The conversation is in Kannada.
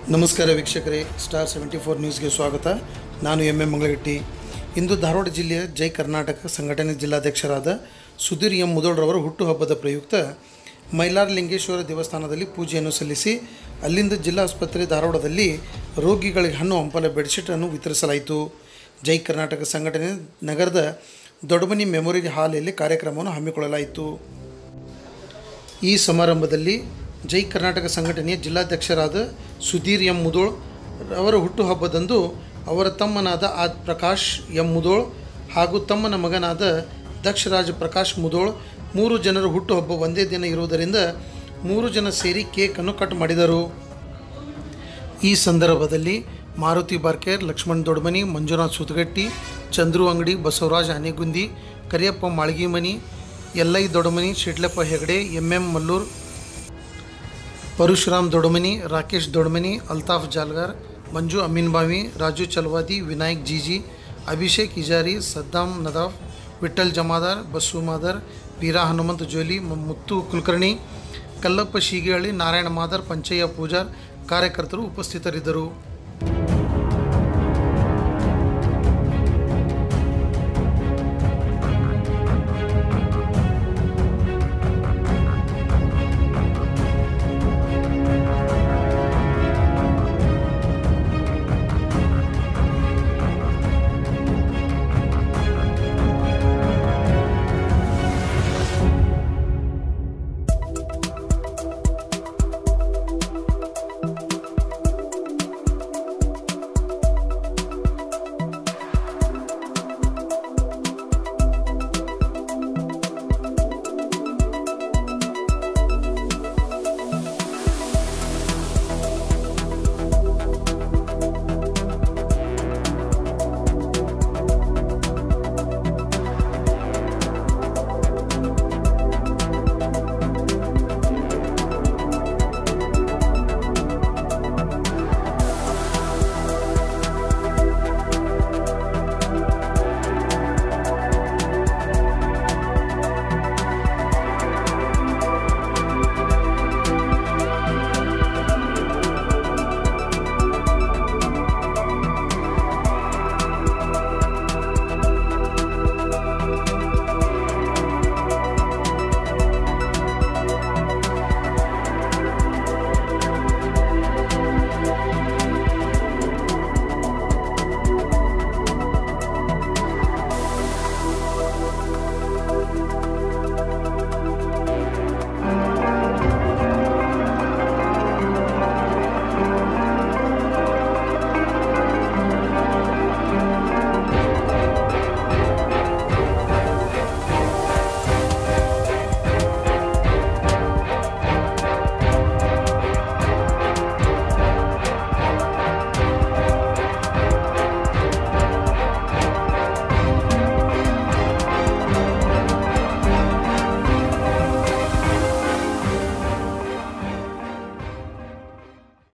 ನಮಸ್ಕಾರ ವೀಕ್ಷಕರೇ, ಸ್ಟಾರ್ 74 ನ್ಯೂಸ್ಗೆ ಸ್ವಾಗತ. ನಾನು ಎಂ ಮಂಗಳಗಟ್ಟಿ. ಇಂದು ಧಾರವಾಡ ಜಿಲ್ಲೆಯ ಜೈ ಕರ್ನಾಟಕ ಸಂಘಟನೆ ಜಿಲ್ಲಾಧ್ಯಕ್ಷರಾದ ಸುಧೀರ್ ಎಂ ಮುದೋಳ್ರವರ ಹುಟ್ಟುಹಬ್ಬದ ಪ್ರಯುಕ್ತ ಮೈಲಾರಲಿಂಗೇಶ್ವರ ದೇವಸ್ಥಾನದಲ್ಲಿ ಪೂಜೆಯನ್ನು ಸಲ್ಲಿಸಿ ಅಲ್ಲಿಂದ ಜಿಲ್ಲಾ ಆಸ್ಪತ್ರೆ ಧಾರವಾಡದಲ್ಲಿ ರೋಗಿಗಳಿಗೆ ಹಣ್ಣು ಹಂಪಲ ಬೆಡ್ಶೀಟನ್ನು ವಿತರಿಸಲಾಯಿತು. ಜೈ ಕರ್ನಾಟಕ ಸಂಘಟನೆ ನಗರದ ದೊಡ್ಡಮನಿ ಮೆಮೋರಿಯಲ್ ಹಾಲ್ನಲ್ಲಿ ಕಾರ್ಯಕ್ರಮವನ್ನು ಹಮ್ಮಿಕೊಳ್ಳಲಾಯಿತು. ಈ ಸಮಾರಂಭದಲ್ಲಿ ಜೈ ಕರ್ನಾಟಕ ಸಂಘಟನೆಯ ಜಿಲ್ಲಾಧ್ಯಕ್ಷರಾದ ಸುಧೀರ್ ಎಂ ಮುದೋಳ್ ಅವರ ಹುಟ್ಟುಹಬ್ಬದಂದು ಅವರ ತಮ್ಮನಾದ ಪ್ರಕಾಶ್ ಎಂ ಮುದೋಳ್ ಹಾಗೂ ತಮ್ಮನ ಮಗನಾದ ದಕ್ಷರಾಜ್ ಪ್ರಕಾಶ್ ಮುದೋಳ್ 3 ಜನರ ಹುಟ್ಟುಹಬ್ಬ ಒಂದೇ ದಿನ ಇರುವುದರಿಂದ 3 ಜನ ಸೇರಿ ಕೇಕನ್ನು ಕಟ್ ಮಾಡಿದರು. ಈ ಸಂದರ್ಭದಲ್ಲಿ ಮಾರುತಿ ಬಾರ್ಕೇರ್, ಲಕ್ಷ್ಮಣ್ ದೊಡ್ಡಮನಿ, ಮಂಜುನಾಥ್ ಸುತಗಟ್ಟಿ, ಚಂದ್ರು ಅಂಗಡಿ, ಬಸವರಾಜ್ ಆನೆಗುಂದಿ, ಕರಿಯಪ್ಪ ಮಾಳ್ಗಿಮನಿ, ಎಲ್ಲೈ ದೊಡ್ಡಮನಿ, ಶಿಡ್ಲಪ್ಪ ಹೆಗಡೆ, ಎಂ ಮಲ್ಲೂರ್, ಪರಶುರಾಮ್ ದೊಡ್ಡಮನಿ, ರಾಕೇಶ್ ದೊಡ್ಡಮನಿ, ಅಲ್ತಾಫ್ ಜಾಲ್ಗಾರ್, ಮಂಜು ಅಮೀನ್ಬಾವಿ, ರಾಜು ಚಲ್ವಾದಿ, ವಿನಾಯಕ್ ಜೀಜಿ, ಅಭಿಷೇಕ್ ಇಜಾರಿ, ಸದ್ದಾಮ್ ನದಾಫ್, ವಿಠಲ್ ಜಮಾದಾರ್, ಬಸ್ಸು ಮಾದರ್, ವೀರಾ ಹನುಮಂತ್ ಜೋಲಿ, ಮುತ್ತು ಕುಲಕರ್ಣಿ, ಕಲ್ಲಪ್ಪ ಶೀಗಿಹಳ್ಳಿ, ನಾರಾಯಣ ಮಾದರ್, ಪಂಚಯ್ಯ ಪೂಜಾರ್ ಕಾರ್ಯಕರ್ತರು ಉಪಸ್ಥಿತರಿದ್ದರು.